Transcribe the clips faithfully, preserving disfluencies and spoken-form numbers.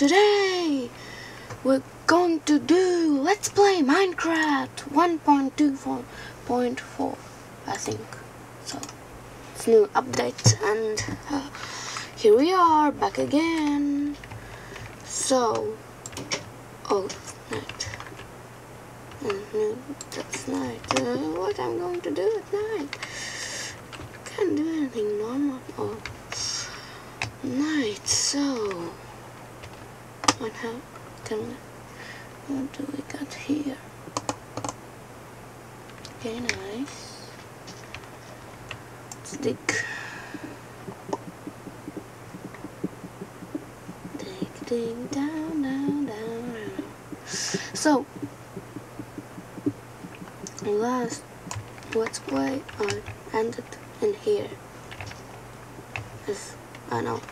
today we're going to do Let's Play Minecraft one point two four point four, I think. So it's new updates, and uh, here we are back again. So, oh, it's night. And that's night. Uh, what I'm going to do at night? Can't do anything normal. Oh, night. So, what have can we? What do we got here? Okay, nice. Let's dig. Dig, dig, down, down, down, down. So, last Let's Play I ended in here. As I know.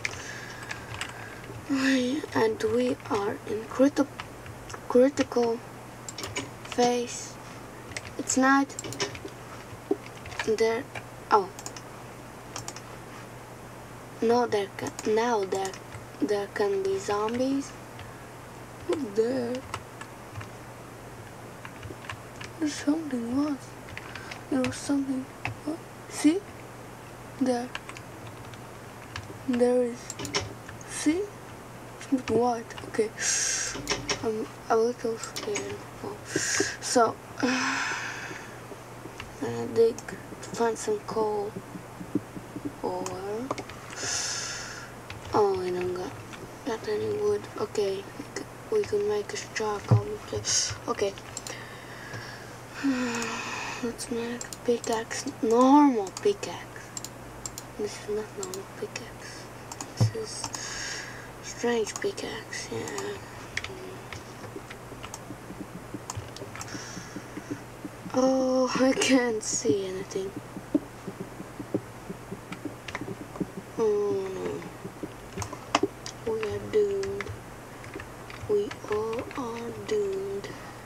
And we are in criti critical phase. It's night. There. Oh. No, there can now there there can be zombies. What's there? There's something was. There was something. Oh, see? There. There is. See? It's white. Okay. I'm a little scared. Oh. So, uh, I dig to find some coal. Or oh, we don't got got any wood. Okay, we can make a charcoal. Okay. Let's make a pickaxe. Normal pickaxe. This is not normal pickaxe. This is strange pickaxe. Yeah. Oh, I can't see anything. Oh no. We are doomed. We all are doomed.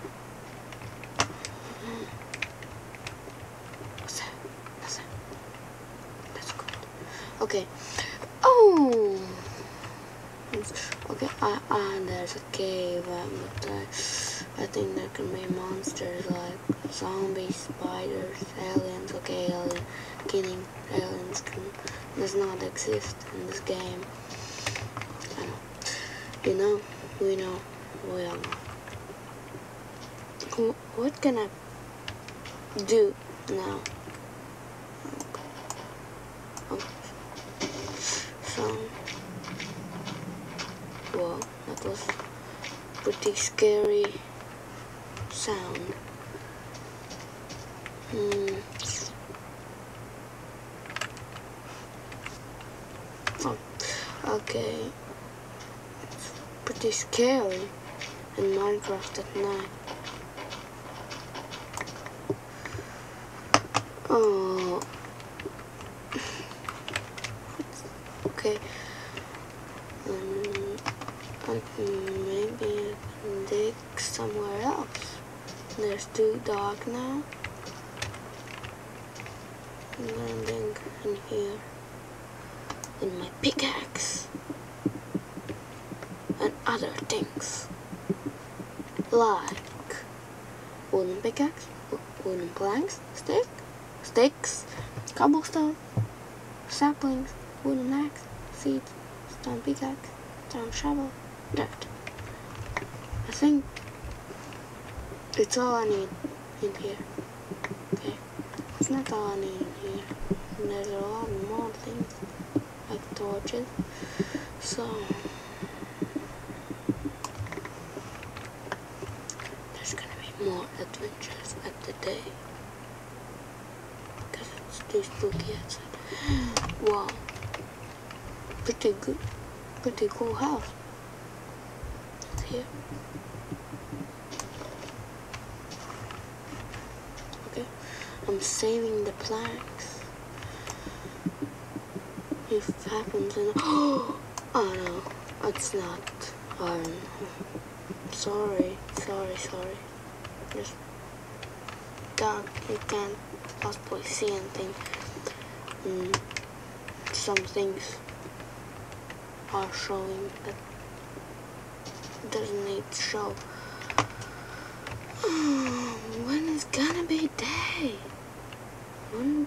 What's that? What's that? That's good. Okay. Oh! Okay, uh, uh, there's a cave, uh, but uh, I think there can be monsters like zombies, spiders, aliens. Okay, alien, kidding. Aliens can, does not exist in this game. I know. You know, we know, we all know. What can I do now? Okay. So, well, that was pretty scary sound. Hmm. Oh, okay. It's pretty scary in Minecraft at night. Oh. Okay. Um, I can, maybe I can dig somewhere else. There's too dark now. I'm gonna dig in here. In my pickaxe. And other things. Like wooden pickaxe, wooden planks, stick, sticks, cobblestone, saplings, wooden axe, seeds, stone pickaxe, stone shovel, dirt. I think it's all I need in here. Okay, it's not all I need in here. There's a lot more things like torches. So there's gonna be more adventures at the day because it's too spooky outside. Wow, pretty good, pretty cool house. It's here. Okay, I'm saving the planks. If it happens and oh no, it's not iron. Sorry, sorry, sorry. Just dark. You can't possibly see anything. Mm, some things are showing that doesn't need to show. When is gonna be day? When?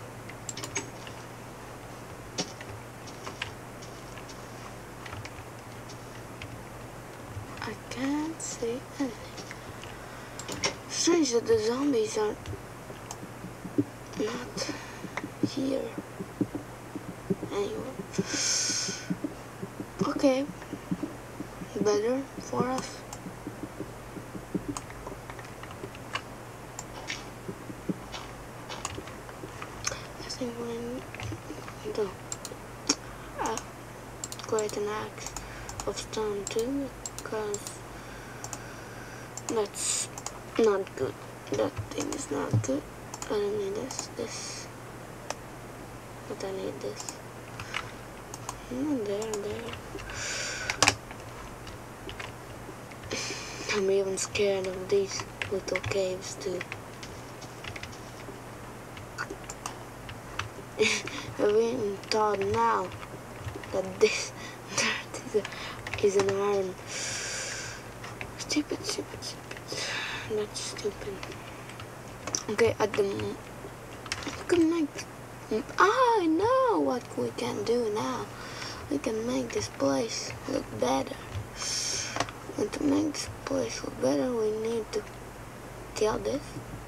I can't see anything. Strange that the zombies are not here anywhere. Okay, better for us. I think we need to uh, create an axe of stone too, because that's not good. That thing is not good. I don't need this, this. But I need this. Mm, there, there. I'm even scared of these little caves too. I even thought now that this dirt is an iron. Stupid, stupid, stupid. That's stupid. Okay, at the moment, we can make. Ah, I know what we can do now. We can make this place look better. And to make this place look better, we need to kill this.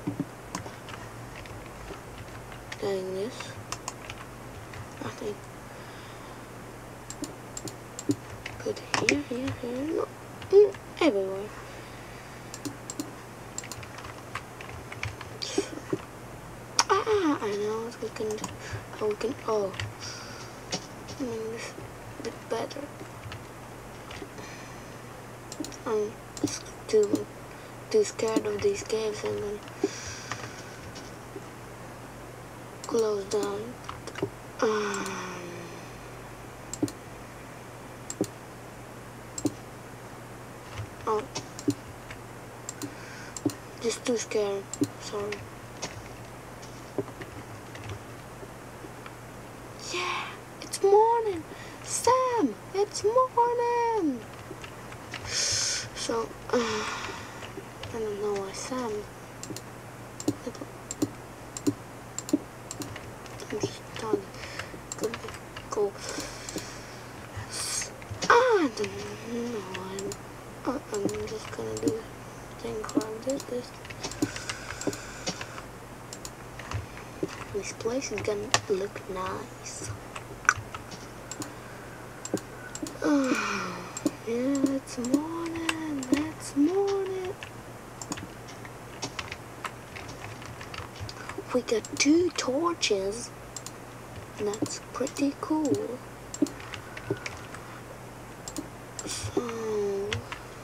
Doing this. I think. Put here, here, here. No, mm, everywhere. Ah, I know what we can do. How we can. Oh, make this a bit better. I'm too too scared of these caves. I'm gonna close down. Um, oh, just too scared. Sorry. Yeah, it's morning, Sam. It's morning. So, uh, I don't know why Sam. I'm just thought it could be cool. Ah, I don't know. I'm, uh, I'm just gonna do things like this. This. This place is gonna look nice. Oh, yeah, it's morning. It's morning. We got two torches. That's pretty cool. So,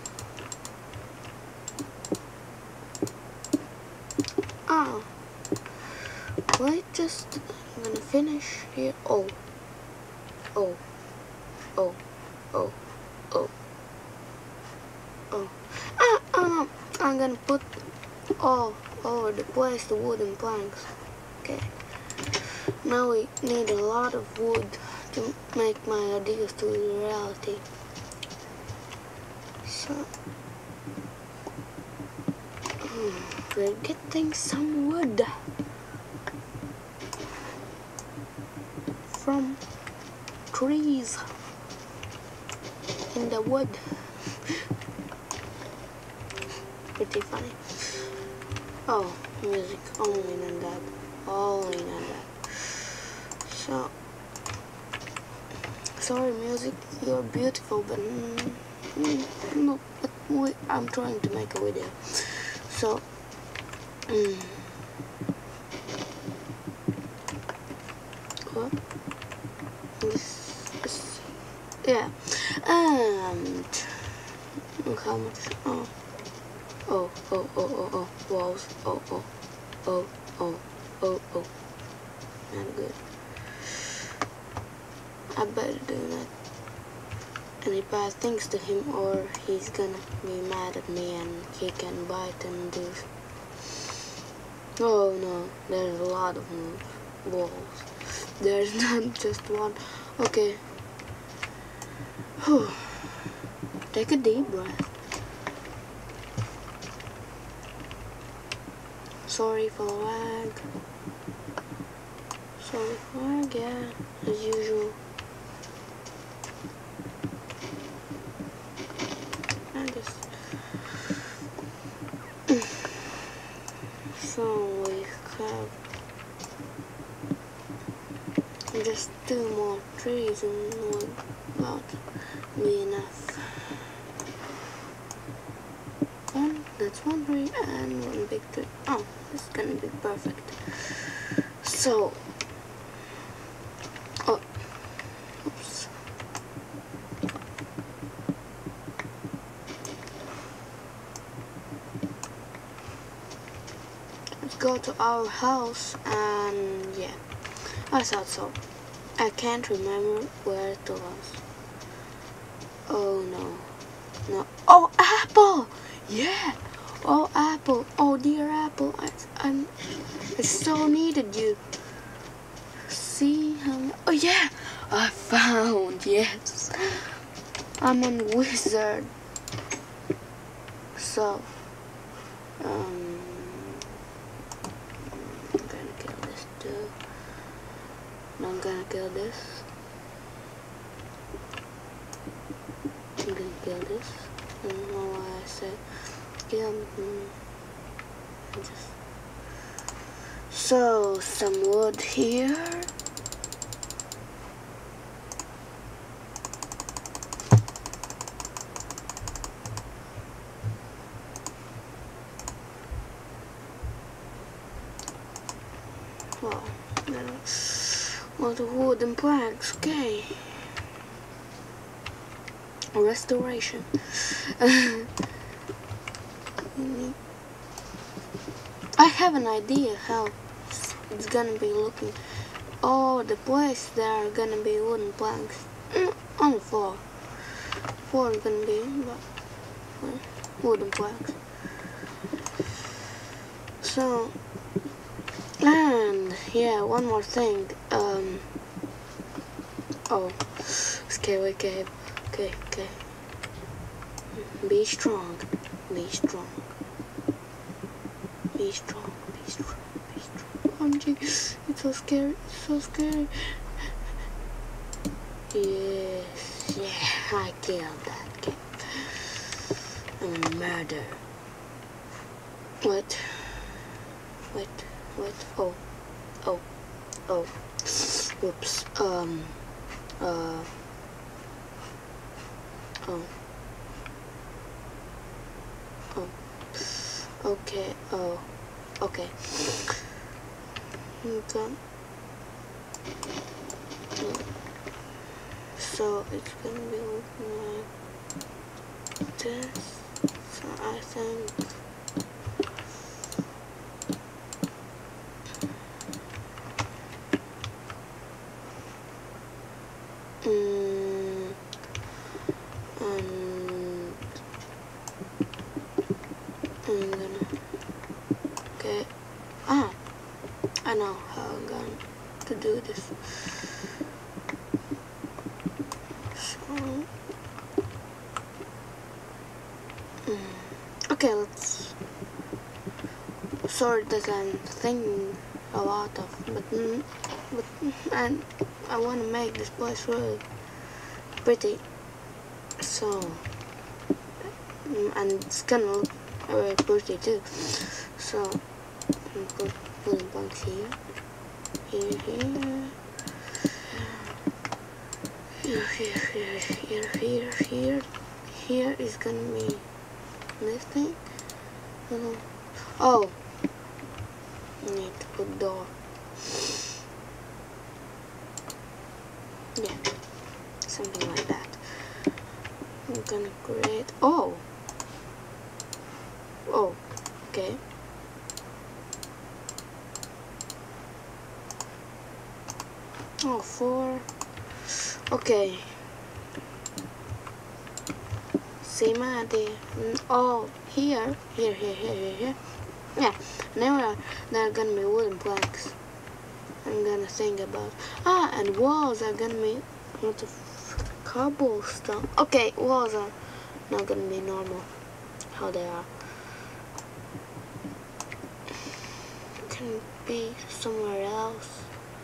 oh, wait, just I'm gonna finish here. Oh, oh, oh, oh, oh, oh. Ah, oh no, I'm gonna put all over the place the wooden planks. Okay. Now we need a lot of wood to make my ideas to reality. So, hmm, we're getting some wood from trees in the wood. Pretty funny. Oh, music, only in that, only in that. So, sorry music, you're beautiful, but mm, mm, no, but we, I'm trying to make a video. So, mm, what? This, this, yeah, and look how much. Oh, oh, oh, oh, oh, oh, walls. Oh, oh, oh, oh, oh, oh, not good. I better do that. Any bad things to him, or he's gonna be mad at me and he can bite and do. Oh no, there's a lot of walls. There's not just one. Okay. Whew. Take a deep breath. Sorry for lag. Sorry for lag, yeah, as usual. I just so we have just two more trees and would about be enough. One, that's one tree and one big tree. Oh, this is gonna be perfect. So, oh, oops. Let's go to our house and yeah, I thought so. I can't remember where it was. Oh no, no. Oh, apple! Yeah! Oh, apple! Oh, dear apple! I, I'm, I so needed you. See how? Oh yeah! I found. Yes. I'm a wizard. So, um, I'm gonna kill this too. I'm gonna kill this. I'm gonna kill this. I don't know why I said kill. Just so some wood here. Well, well, the wooden planks. Okay. Restoration. I have an idea how it's gonna be looking. Oh, the place there are gonna be wooden planks mm, on the floor. Floor is gonna be but, wooden planks. So, and yeah, one more thing. Um. Oh, okay, okay. Okay, okay. Be strong. Be strong. Be strong. Be strong. Be strong. O M G, it's so scary. It's so scary. Yes. Yeah, I killed that kid. I'm a murder. What? What? What? Oh. Oh. Oh. Whoops. Um. Uh. Oh. Oh. Okay. Oh. Okay. Okay. So it's gonna be looking like this. So I think. Mm, and I'm gonna. Okay. Ah, I know how I'm going to do this. So, mm, okay, let's. Sorry that I'm thinking a lot of, but mm, but and I want to make this place really pretty. So, mm, and it's gonna look very pretty too. So, I'm put wooden planks here, here, here. Here, here, here, here, here, here, here is gonna be this thing. Uh, oh, I need to put door. Yeah, something like that. I'm gonna create. Oh, oh, okay. Oh, four. Okay. Same idea. Oh, here, here, here, here, here, here. Yeah. Now there are gonna be wooden planks. I'm gonna think about. Ah, and walls are gonna be lots of cobblestone. Okay, walls are not gonna be normal how they are. Can be somewhere else.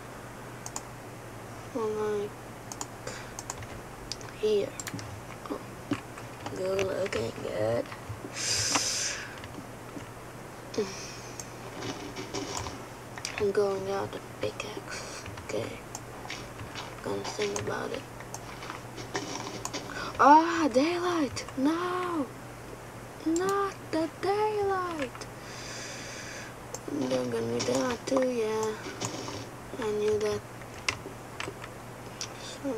Like here. Oh, good looking, good. I'm going out the pickaxe. Okay. Gonna think about it. Ah, daylight! No! Not the daylight! They're gonna be daylight too, yeah. I knew that. So.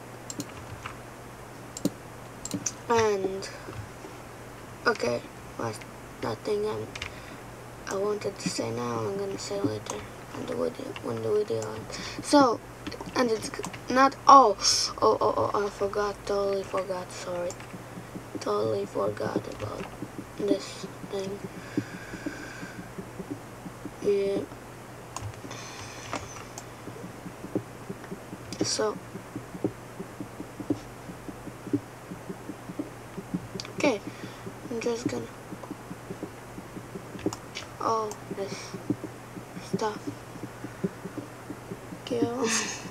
And okay, last that thing I'm I wanted to say now, I'm gonna say later on the video when the video ends. So, and it's not oh oh oh oh I forgot, totally forgot, sorry. Totally forgot about this thing. Yeah. So okay, I'm just gonna all this stuff kill,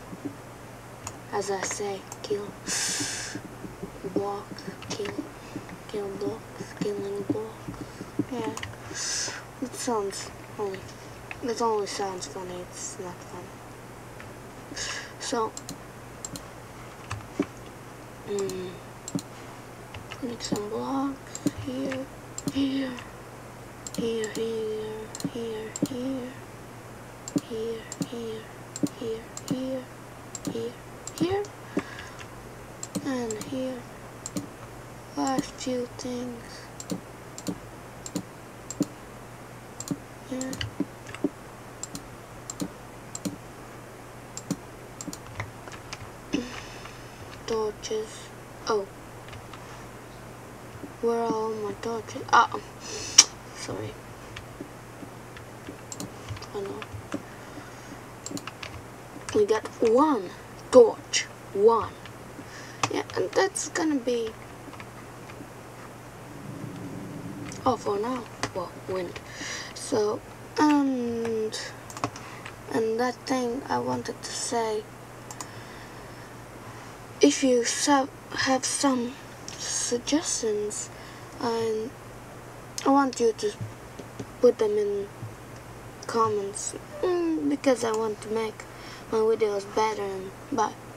as I say, kill blocks, kill, kill blocks, killing blocks. Yeah, it sounds only, it only sounds funny. It's not funny. So, mm, make some blocks here, here, here, here, here, here, here, here, here, here, here, here, and here. Last few things. Yeah. Torches. Oh. Where are all my torches? Ah. Sorry. I know. We got one torch. One. Yeah, and that's gonna be all for now. Well, wind. So, and and that thing I wanted to say. If you have some suggestions, and I want you to put them in comments, mm, because I want to make my videos better. And bye.